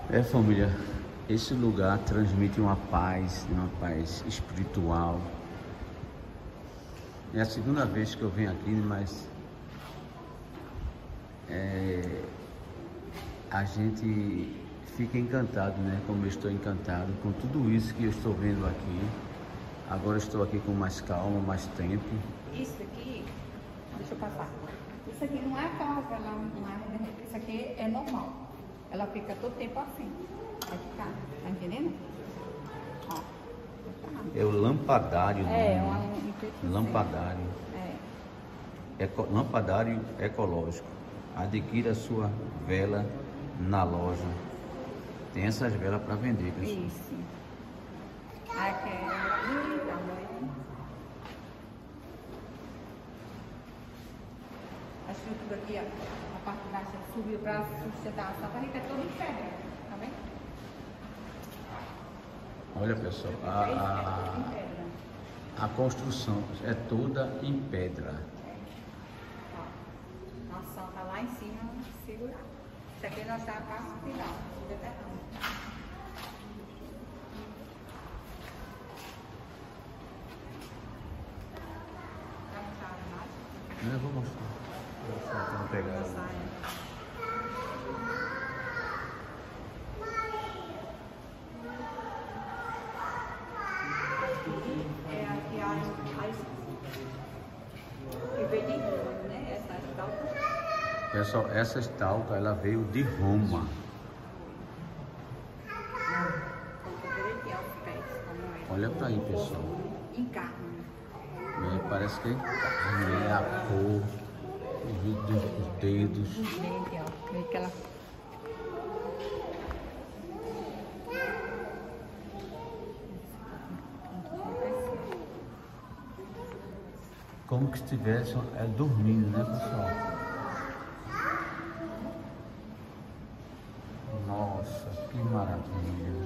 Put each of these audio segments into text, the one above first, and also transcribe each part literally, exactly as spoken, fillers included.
É, família, esse lugar transmite uma paz, uma paz espiritual. É a segunda vez que eu venho aqui, mas é, a gente fica encantado, né? Como eu estou encantado com tudo isso que eu estou vendo aqui. Agora estou aqui com mais calma, mais tempo. Isso aqui, deixa eu passar. Isso aqui não é casa, ela não é, isso aqui é normal. Ela fica todo tempo assim. Vai ficar, tá entendendo? Ó. É o lampadário. É, né? uma Lampadário. É. Eco, lampadário ecológico. Adquira sua vela na loja. Tem essas velas para vender, pessoal. Isso. Aquela ali também. A estrutura aqui, ó, a parte de baixo subiu para sustentar a barriga, é toda em pedra, tá vendo? Olha, pessoal, a, a, a construção é toda em pedra. Ó, nossa som tá lá em cima, segurar. Isso aqui nós tá a parte final, subterrâneo. Eu vou mostrar. Vou mostrar como pegar ela. É aqui a que veio de Roma, né? Essa estalca. Pessoal, essa estalca ela veio de Roma. Olha pra aí, pessoal. Em carne. É, parece que é carne, é a cor, os dos dedos. Os dentes, ó. Vê que ela... Como que estivesse é, dormindo, né, pessoal? Nossa, que maravilha.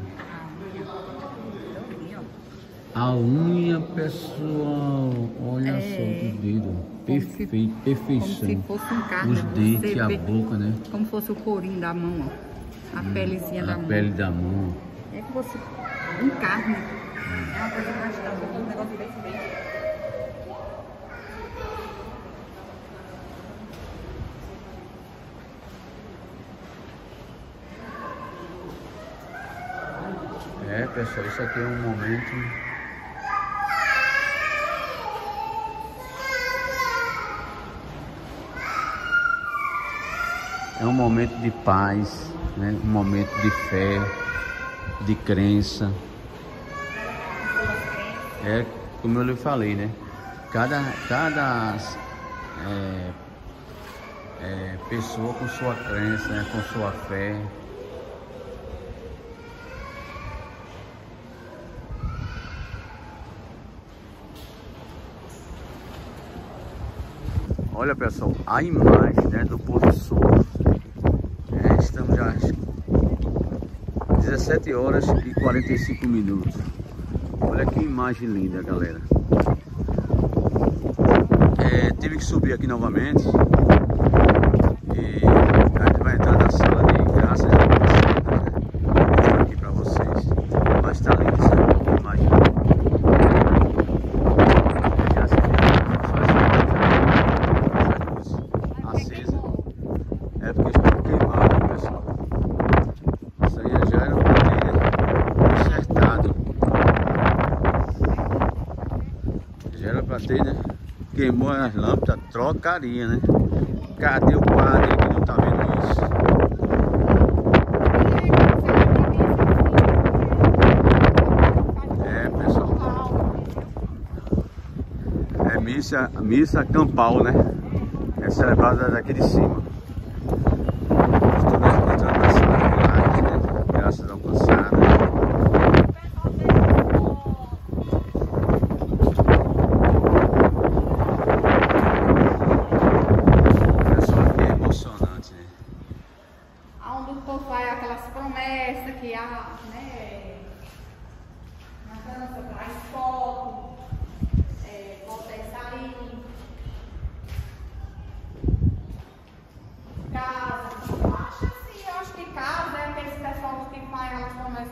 A unha, pessoal, olha É, só que dedo. Perfeito, se, perfeição. Como se fosse um carne. Os dentes, a vê, boca, né? Como se fosse o corinho da mão, ó. A hum, pelezinha da a mão. A pele da mão. É como se fosse um carne. Hum. É uma coisa gostosa, um negócio desse bem. É, pessoal, isso aqui é um momento... É um momento de paz, né? Um momento de fé, de crença. É como eu lhe falei, né? Cada, cada é, é, pessoa com sua crença, né? Com sua fé. Olha, pessoal, a imagem, né, do pôr do sol. É, estamos já às dezessete horas e quarenta e cinco minutos. Olha que imagem linda, galera. É, tive que subir aqui novamente. E a gente vai entrar na sala de graças a Deus, né? Vou mostrar aqui pra vocês. Mas tá lindo essa imagem. É porque estou queimado, pessoal. Isso aí já era para ter consertado. Já era para ter, né? Queimou as lâmpadas, trocaria, né? Cadê o padre que não tá vendo isso? É, pessoal. É missa, missa campal, né? É celebrada daqui de cima. Graças ao cansado. Pessoal, aqui é emocionante, né? Aonde o povo vai, aquelas promessas que há, né? Na dança, traz foto, é, volta e sair. Casa, acho assim, eu acho que casa é aquele pessoal que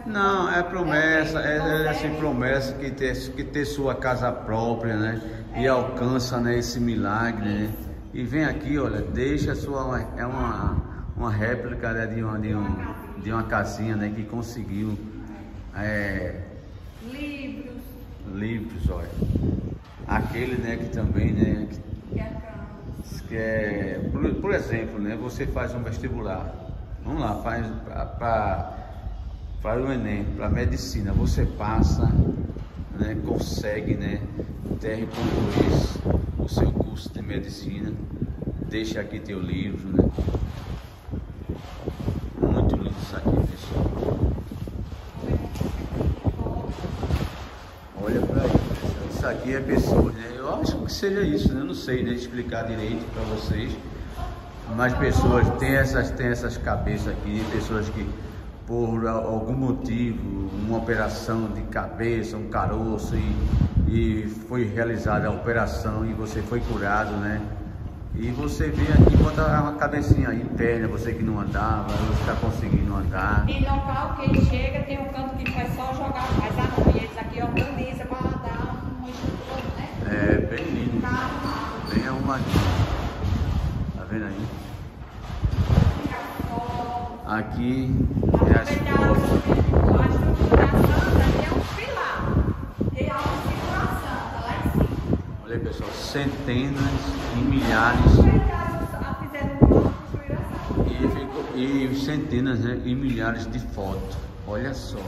Não, é promessa, é, é assim, promessa que ter, que ter sua casa própria, né? E alcança, né, esse milagre, né? E vem aqui, olha, deixa a sua, é uma, uma réplica, né, de, uma, de, um, de uma casinha, né, que conseguiu é, livros, livros, olha. Aquele, né, que também, né, que, que é, por, por exemplo, né, você faz um vestibular, vamos lá, faz para para o Enem, para medicina, você passa, né, consegue, né, T R ponto E S, o seu curso de medicina, deixa aqui teu livro, né? Muito lindo isso aqui, pessoal. Olha para aí, pessoal. Isso aqui é pessoas, né? Eu acho que seja isso, né? Eu não sei, né, explicar direito para vocês, mas pessoas têm essas, têm essas cabeças aqui, pessoas que por algum motivo, uma operação de cabeça, um caroço, e, e foi realizada a operação e você foi curado, né? E você vem aqui e bota uma cabecinha aí, perna, você que não andava, você está conseguindo andar. Tem local que ele chega, tem um canto que faz só jogar mais a mão, e eles aqui organizam para dar um estudo, né? É, bem lindo, bem arrumadinho. Tá vendo aí? Aqui é as fotos. A estruturação ali é um pilar. Tem a estruturação, tá lá em cima. Olha aí, pessoal, centenas e milhares. E, ficou, e centenas, né, e milhares de fotos. Olha só.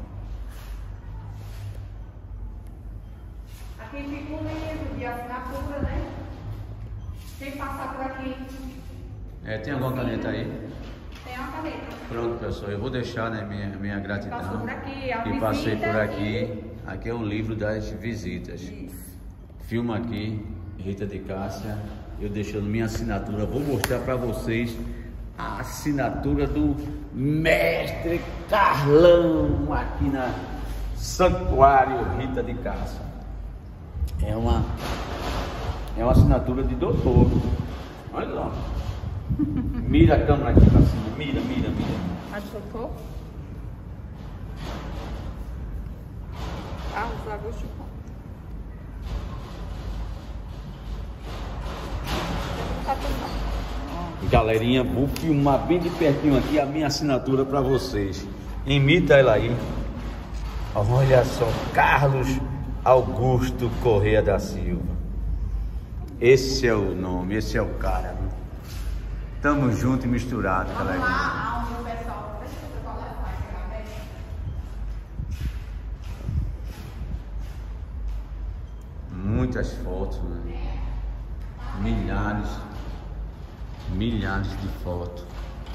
Aqui fica um livro de assinatura, né? Quem passar por aqui. É, tem alguma caneta aí? Tem uma caneta. Pronto, pessoal, eu vou deixar, né, minha, minha gratidão. Passou por aqui, a e passei visita por aqui. E... Aqui é o livro das visitas. Isso. Filma aqui, Rita de Cássia. Eu deixando minha assinatura. Vou mostrar para vocês a assinatura do mestre Carlão aqui na Santuário Rita de Cássia. É uma, é uma assinatura de doutor. Olha lá. Mira a câmera aqui pra cima. Mira, mira, mira. A de doutor? Carlos Augusto. Galerinha, vou filmar bem de pertinho aqui a minha assinatura para vocês. Imita ela aí. Olha só, Carlos Augusto Correia da Silva. Esse é o nome, esse é o cara. Tamo junto e misturado, galerinha. Vamos lá, o pessoal. Deixa eu falar. Muitas fotos, né? Milhares. Milhares de fotos.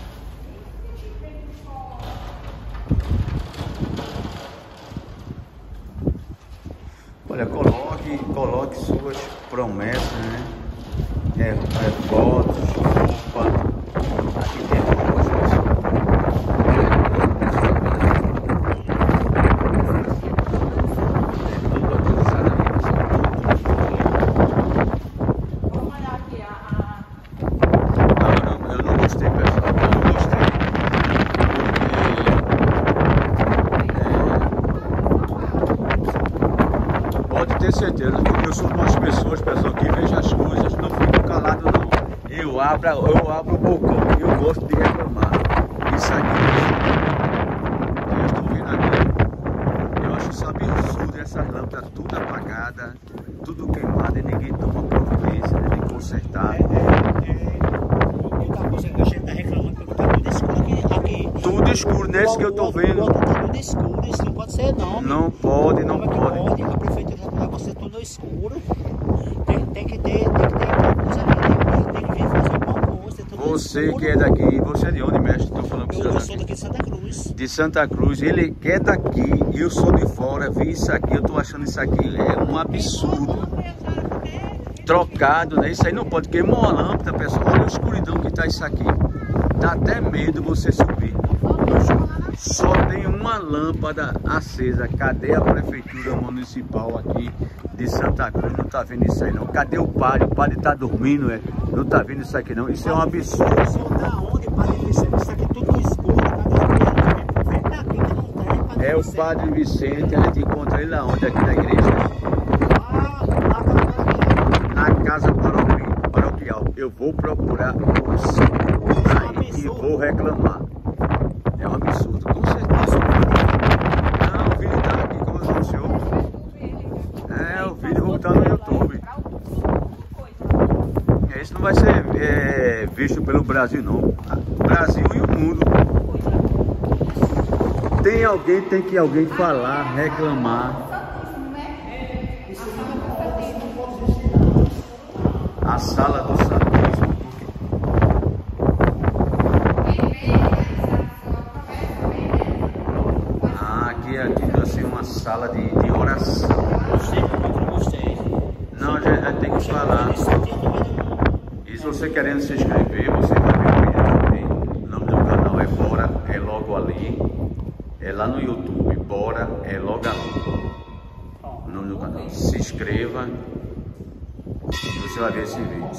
Olha, coloque, coloque suas promessas, né? É, é fotos. Opa. Aqui tem roupas, pessoal. Vamos olhar aqui a... Não, não, eu não gostei, pessoal. Eu não gostei. Porque é, pode ter certeza, porque eu sou umas pessoas, pessoal, que vejam as coisas, não fico calado não. Eu abro, eu abro o bocão, eu gosto de reclamar. Isso aqui, eu estou vendo aqui, eu acho isso absurdo, essas lâmpadas tudo apagadas, tudo queimado e ninguém toma providência, né, de consertar. É, é, é, a gente tá reclamando porque tá tudo escuro aqui. aqui. Tudo escuro, nesse que eu tô vendo. Tá tudo escuro, isso não pode ser não. Não pode, não Como é que pode. A prefeitura não vai ser tudo escuro. Tem, tem que ter, tem que ter alguma coisa ali, tem que vir fazer alguma coisa. Tudo Você escuro. que é daqui, você é de onde, mestre? Estou falando com Eu, você eu sou daqui de Santa Cruz. de Santa Cruz, ele que é daqui e eu sou de fora, vi isso aqui, eu tô achando isso aqui é um absurdo. Trocado, né? Isso aí não pode, queimou a lâmpada, pessoal. Olha a escuridão que tá isso aqui. Dá até medo você subir. Só tem uma lâmpada acesa. Cadê a prefeitura municipal aqui de Santa Cruz? Não tá vendo isso aí não. Cadê o padre? O padre tá dormindo, é? Não tá vendo isso aqui não. Isso é um absurdo. Da onde, padre? Isso aqui tudo escuro. Cadê? Vem daqui que não tem, padre. É o Padre Vicente, a gente encontra ele aonde? Aqui na igreja? Ah, lá Na casa paroquial. paroquial. Eu vou procurar o síndico aí e vou reclamar. É um absurdo, com certeza. Não, o vídeo tá aqui, como eu disse, senhor. É, o vídeo vou botar no YouTube. Esse não vai ser é, visto pelo Brasil, não. O Brasil e o mundo. Tem alguém, tem que alguém falar, reclamar. A sala do Santíssimo. Ah, aqui é tipo assim uma sala de, de oração. Não, já, já tem que falar. E se você querendo se inscrever, você vai ver o vídeo também. O nome do canal é Bora, é logo ali. É lá no YouTube, Bora, é logo ali. O nome do canal. Se inscreva e você vai ver esse vídeo.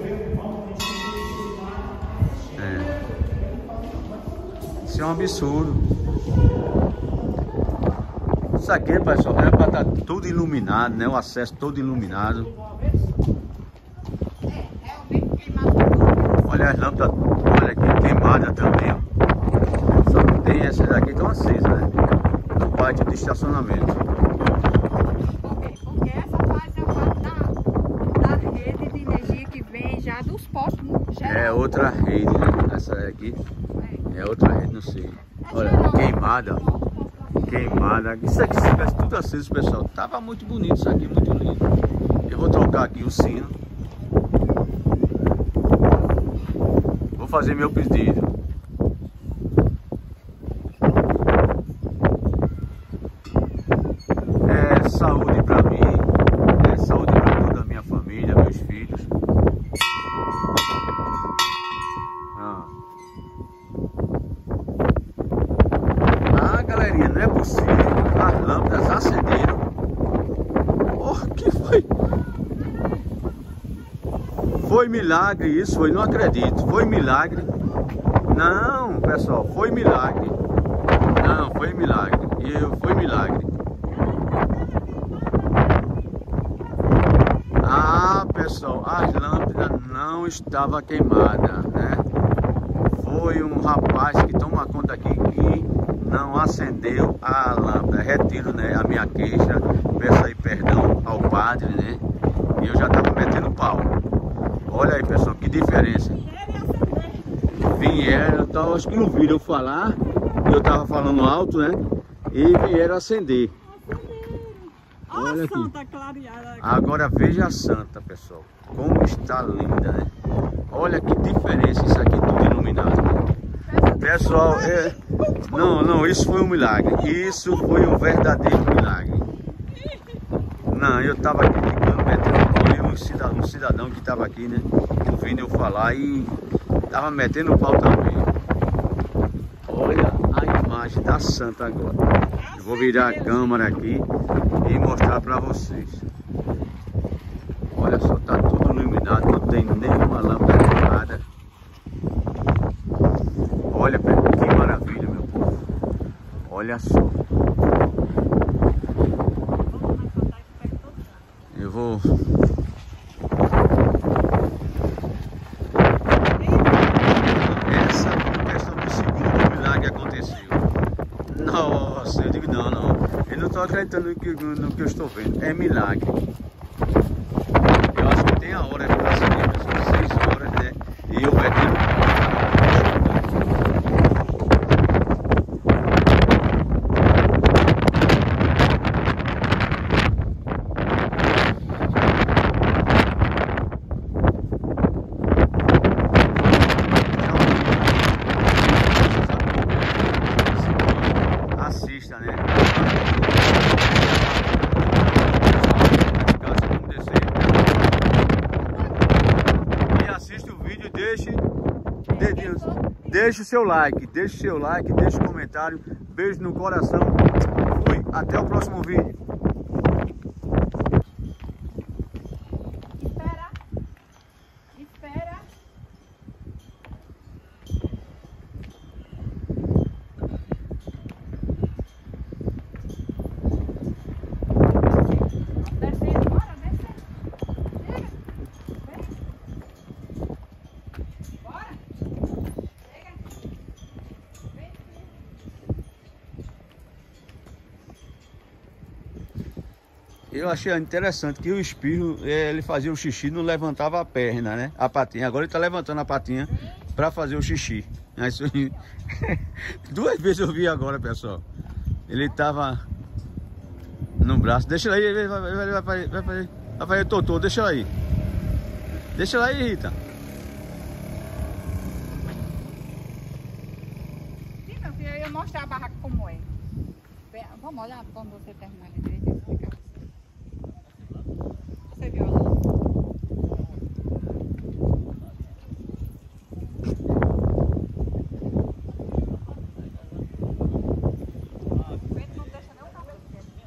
É. Isso é um absurdo. Isso aqui, pessoal, é para estar tudo iluminado, né? O acesso todo iluminado. Olha as lâmpadas, olha aqui, queimada também, ó. Só que tem essas aqui que estão acesas, né? No pátio de estacionamento. Porque essa faz é uma da, da rede de energia que vem já dos postos geral. É outra rede, né? Essa aqui é outra rede, não sei. Olha, queimada, ó. Queimada. Isso aqui, se tivesse tudo aceso, pessoal, tava muito bonito isso aqui, muito lindo. Eu vou trocar aqui o sino. Vou fazer meu pedido. É saúde pra mim, é saúde pra toda a minha família, meus filhos. Ah, ah galerinha, não é possível. As lâmpadas acenderam. Oh, que foi? Foi milagre isso, foi, não acredito. Foi milagre. Não, pessoal, foi milagre. Não, foi milagre. Eu, foi milagre. Ah, pessoal, as lâmpadas não estavam queimadas, né? Foi um rapaz que toma conta aqui que não acendeu a lâmpada. Retiro, né, a minha queixa. Peço aí perdão ao padre, né? E eu já estava metendo pau. Olha aí, pessoal, que diferença. Vieram, então, acho que não viram eu falar, eu tava falando alto, né? E vieram acender. Olha aqui. Agora veja a santa, pessoal. Como está linda, né? Olha que diferença isso aqui, tudo iluminado, né? Pessoal, é... não, não, isso foi um milagre. Isso foi um verdadeiro milagre. Não, eu tava aqui ficando metendo pau. Eu, um cidadão, um cidadão que tava aqui, né? Ouvindo eu falar e tava metendo pau também. Olha a imagem da santa agora. Eu vou virar a câmera aqui e mostrar pra vocês. Olha só, tá tudo iluminado, não tem nenhuma lâmpada queimada. Olha, que maravilha, meu povo. Olha só. Eu vou... Essa questão do segundo milagre aconteceu. Nossa, eu digo não, não. Eu não estou acreditando no que, no que eu estou vendo. É milagre. Eu acho que tem a hora para seguir, pessoal. Seis horas, né? E eu metendo. Assista, né? E assiste o vídeo, deixe dedinhos, deixe o seu like, deixe o seu like, deixe o comentário, beijo no coração. Fui, até o próximo vídeo. Espera. Espera. Eu achei interessante que o espirro, ele fazia o xixi, não levantava a perna, né? A patinha. Agora ele tá levantando a patinha para fazer o xixi. Isso, duas vezes eu vi agora, pessoal. Ele tava no braço. Deixa ele aí, vai, vai, vai, vai, vai, vai, vai, vai fazer totô, deixa ela aí. Deixa ela aí, Rita. Sim, meu filho, eu ia mostrar a barraca como é. Vamos olhar quando você terminar de direito e explicar. Você viu a luz? O vento não deixa nem o cabelo quieto.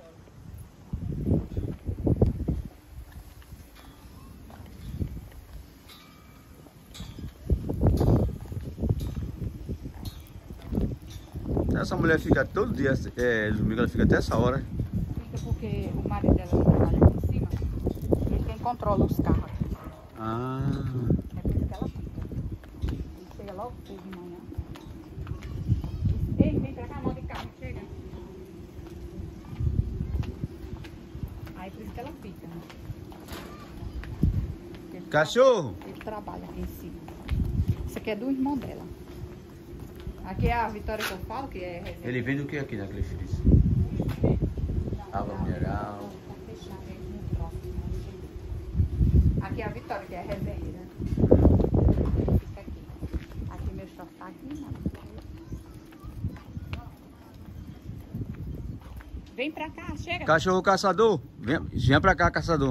Essa mulher fica todo dia, é, domingo ela fica até essa hora. Fica porque o marido dela trabalha aqui em cima. Ele quem controla os carros aqui. Ah. É por isso que ela fica. Ele chega logo cedo de manhã. Ei, vem pra cá, mão de carro, chega. Aí por isso que ela fica, né? Ele Cachorro! Ele trabalha aqui em cima. Isso aqui é do irmão dela. Aqui é a Vitória que eu falo, que é reserva. Ele vende o que aqui naquele friso? Água mineral. Aqui é a Vitória, que é a resenha. Fica aqui. Aqui meu sofá, aqui não. Vem pra cá, chega. Cachorro caçador! Vem, vem pra cá, caçador.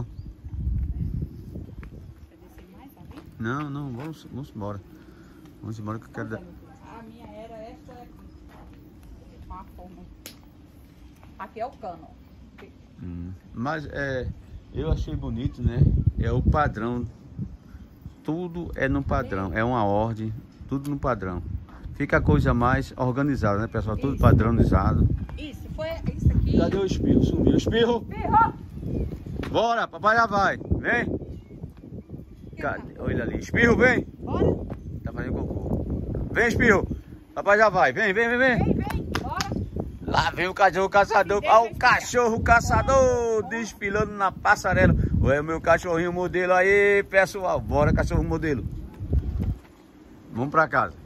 Quer descer mais ali? Não, não, vamos, vamos embora. Vamos embora que eu quero dar. A minha era essa aqui. Com a forma. Aqui é o cano. Hum, mas é, eu achei bonito, né? É o padrão. Tudo é no padrão, é uma ordem, tudo no padrão. Fica a coisa mais organizada, né, pessoal? Tudo Isso. padronizado. Isso, foi isso aqui. Cadê o espirro? Sumiu. Espirro! Espirro! Bora, papai já vai. Vem! Cadê? Olha ele ali. Espirro, vem! Bora! Tá fazendo cocô. Vem, espirro! Papai já vai. Vem, vem, vem, vem! Vem, vem, bora! Lá vem o cachorro caçador. Olha o cachorro caçador desfilando na passarela. Olha o meu cachorrinho modelo aí, pessoal. Bora, cachorro modelo. Vamos pra casa.